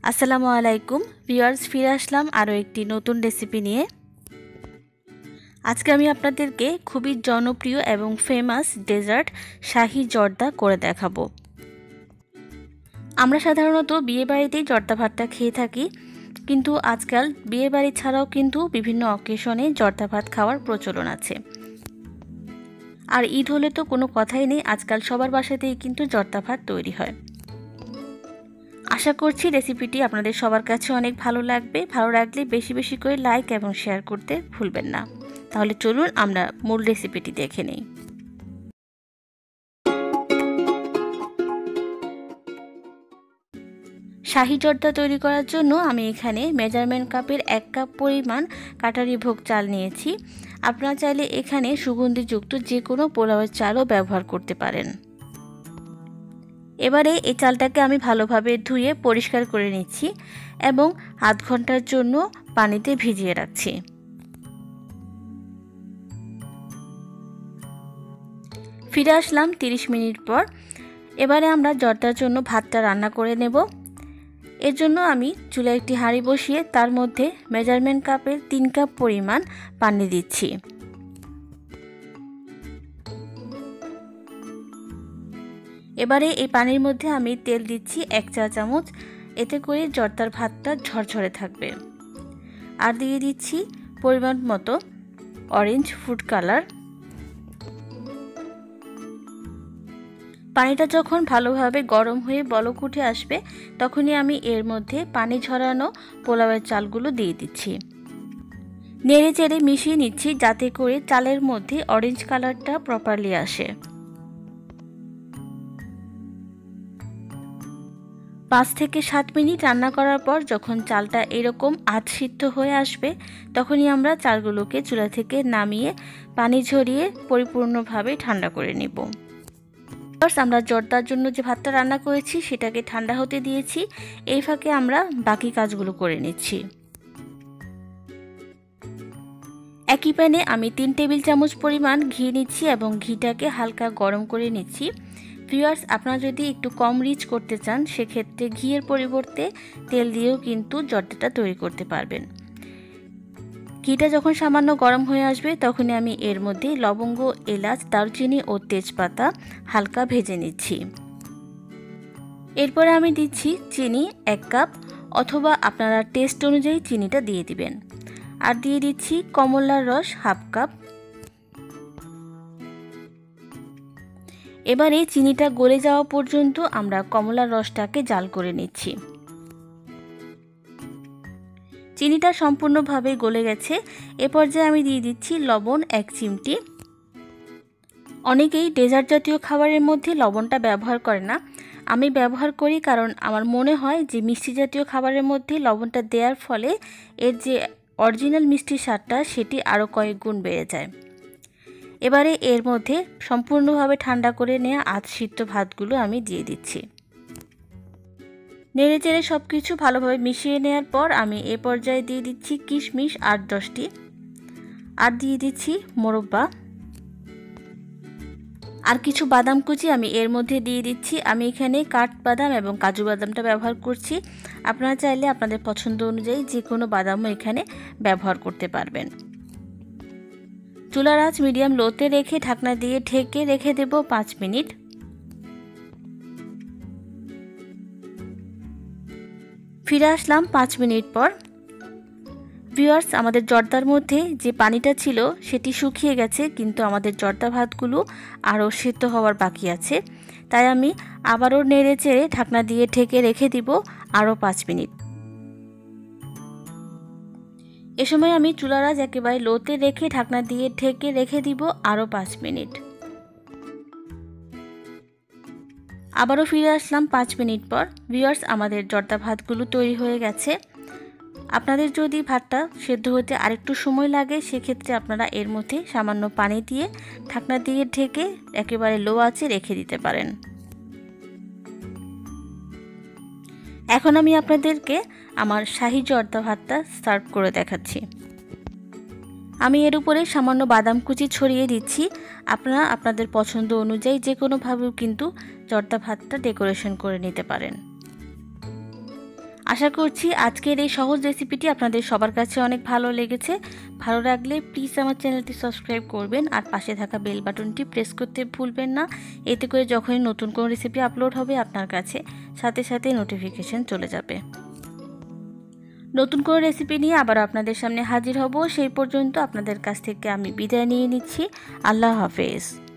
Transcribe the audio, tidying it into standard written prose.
আসসালামু আলাইকুম ভিউয়ার্স, ফিরে আসলাম আরও একটি নতুন রেসিপি নিয়ে। আজকে আমি আপনাদেরকে খুবই জনপ্রিয় এবং ফেমাস ডেজার্ট শাহি জর্দা করে দেখাবো। আমরা সাধারণত বিয়েবাড়িতেই জর্দা ভাতটা খেয়ে থাকি, কিন্তু আজকাল বিয়েবাড়ি ছাড়াও কিন্তু বিভিন্ন অকেশনে জর্দা ভাত খাওয়ার প্রচলন আছে। আর ঈদ হলে তো কোনো কথাই নেই, আজকাল সবার বাসাতেই কিন্তু জর্দা ভাত তৈরি হয়। আশা করছি রেসিপিটি আপনাদের সবার কাছে অনেক ভালো লাগবে। ভালো লাগলে বেশি বেশি করে লাইক এবং শেয়ার করতে ভুলবেন না। তাহলে চলুন আমরা মূল রেসিপিটি দেখে নিই। শাহি জর্দা তৈরি করার জন্য আমি এখানে মেজারমেন্ট কাপের 1 কাপ পরিমাণ কাটারি ভোগ চাল নিয়েছি। আপনারা চাইলে এখানে সুগন্ধিযুক্ত যে কোনো পোলাওয়ের চালও ব্যবহার করতে পারেন। এবারে এই চালটাকে আমি ভালোভাবে ধুয়ে পরিষ্কার করে নিচ্ছি এবং আধ ঘন্টার জন্য পানিতে ভিজিয়ে রাখছি। ফিরে আসলাম 30 মিনিট পর। এবারে আমরা জর্দার জন্য ভাতটা রান্না করে নেব। এর জন্য আমি চুলায় একটি হাঁড়ি বসিয়ে তার মধ্যে মেজারমেন্ট কাপের 3 কাপ পরিমাণ পানি দিচ্ছি। এবারে এই পানির মধ্যে আমি তেল দিচ্ছি 1 চা চামচ, এতে করে জর্দার ভাতটা ঝরঝরে থাকবে। আর দিয়ে দিচ্ছি পরিমাণ মতো অরেঞ্জ ফুড কালার। পানিটা যখন ভালোভাবে গরম হয়ে বলক উঠে আসবে, তখনই আমি এর মধ্যে পানি ঝরানো পোলাওয়ের চালগুলো দিয়ে দিচ্ছি। নেড়ে চেড়ে মিশিয়ে নিচ্ছি যাতে করে চালের মধ্যে অরেঞ্জ কালারটা প্রপারলি আসে। 5 থেকে 7 মিনিট রান্না করার পর যখন চালটা এরকম আধ সিদ্ধ হয়ে আসবে, তখনই আমরা চালগুলোকে চুলা থেকে নামিয়ে পানি ঝরিয়ে পরিপূর্ণভাবে ঠান্ডা করে নেব। আমরা জর্দার জন্য যে ভাতটা রান্না করেছি সেটাকে ঠান্ডা হতে দিয়েছি। এই ফাঁকে আমরা বাকি কাজগুলো করে নিচ্ছি। একই প্যানে আমি 3 টেবিল চামচ পরিমাণ ঘি নিচ্ছি এবং ঘিটাকে হালকা গরম করে নিচ্ছি। ভিউয়ার্স, আপনারা যদি একটু কম রিচ করতে চান সেক্ষেত্রে ঘিয়ের পরিবর্তে তেল দিয়েও কিন্তু জর্দাটা তৈরি করতে পারবেন। ঘিটা যখন সামান্য গরম হয়ে আসবে তখনই আমি এর মধ্যে লবঙ্গ, এলাচ, দারচিনি ও তেজপাতা হালকা ভেজে নিচ্ছি। এরপরে আমি দিচ্ছি চিনি 1 কাপ, অথবা আপনারা টেস্ট অনুযায়ী চিনিটা দিয়ে দিবেন। আর দিয়ে দিচ্ছি কমলার রস 1/2 কাপ। এবারে চিনিটা গলে যাওয়া পর্যন্ত আমরা কমলার রসটাকে জাল করে নিচ্ছি। চিনিটা সম্পূর্ণভাবে গলে গেছে। এ পর্যায়ে আমি দিয়ে দিচ্ছি লবণ 1 চিমটি। অনেকেই ডেজার্ট জাতীয় খাবারের মধ্যে লবণটা ব্যবহার করে না, আমি ব্যবহার করি কারণ আমার মনে হয় যে মিষ্টি জাতীয় খাবারের মধ্যে লবণটা দেওয়ার ফলে এর যে অরিজিনাল মিষ্টির স্বাদটা সেটি আরও কয়েক গুণ বেড়ে যায়। এবারে এর মধ্যে সম্পূর্ণভাবে ঠান্ডা করে নেওয়া আধ সিদ্ধ ভাতগুলো আমি দিয়ে দিচ্ছি। নেড়ে চেড়ে সব কিছু ভালোভাবে মিশিয়ে নেওয়ার পর আমি এ পর্যায়ে দিয়ে দিচ্ছি কিশমিশ 8-10টি, আর দিয়ে দিচ্ছি মোরব্বা আর কিছু বাদাম কুচি আমি এর মধ্যে দিয়ে দিচ্ছি। আমি এখানে কাঠবাদাম এবং কাজু বাদামটা ব্যবহার করছি। আপনারা চাইলে আপনাদের পছন্দ অনুযায়ী যে কোনো বাদামও এখানে ব্যবহার করতে পারবেন। চুলার আঁচ মিডিয়াম লোতে রেখে ঢাকনা দিয়ে ঢেকে রেখে দেব 5 মিনিট। ফিরে আসলাম 5 মিনিট পর। ভিউয়ার্স, আমাদের জর্দার মধ্যে যে পানিটা ছিল সেটি শুকিয়ে গেছে, কিন্তু আমাদের জর্দা ভাতগুলো আরও সিদ্ধ হওয়ার বাকি আছে। তাই আমি আবারও নেড়ে চেড়ে ঢাকনা দিয়ে ঢেকে রেখে দিব আরও 5 মিনিট। এ সময় আমি চুলার আঁচ একেবারে লোতে রেখে ঢাকনা দিয়ে ঢেকে রেখে দিব আরও 5 মিনিট। আবারও ফিরে আসলাম 5 মিনিট পর। ভিউয়ার্স, আমাদের জর্দা ভাতগুলো তৈরি হয়ে গেছে। আপনাদের যদি ভাতটা সেদ্ধ হতে আরেকটু সময় লাগে সেক্ষেত্রে আপনারা এর মধ্যে সামান্য পানি দিয়ে ঢাকনা দিয়ে ঢেকে একেবারে লো আঁচে রেখে দিতে পারেন। এখন আমি আপনাদেরকে আমার শাহি জর্দা ভাতটা সার্ভ করে দেখাচ্ছি। আমি এর উপরে সামান্য বাদাম কুচি ছড়িয়ে দিচ্ছি। আপনারা আপনাদের পছন্দ অনুযায়ী যে কোনোভাবেও কিন্তু জর্দা ভাতটা ডেকোরেশন করে নিতে পারেন। আশা করছি আজকের এই সহজ রেসিপিটি আপনাদের সবার কাছে অনেক ভালো লেগেছে। ভালো লাগলে প্লিজ আমার চ্যানেলটি সাবস্ক্রাইব করবেন আর পাশে থাকা বেল বাটনটি প্রেস করতে ভুলবেন না। এতে করে যখনই নতুন কোনো রেসিপি আপলোড হবে আপনার কাছে সাথে সাথে নোটিফিকেশন চলে যাবে। নতুন কোনো রেসিপি নিয়ে আবার আপনাদের সামনে হাজির হব। সেই পর্যন্ত আপনাদের কাছ থেকে আমি বিদায় নিয়ে নিচ্ছি। আল্লাহ হাফেজ।